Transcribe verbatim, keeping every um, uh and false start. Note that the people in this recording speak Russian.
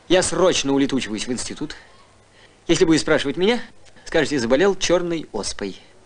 Я срочно улетучиваюсь в институт. Если будете спрашивать меня, скажете, заболел черной оспой.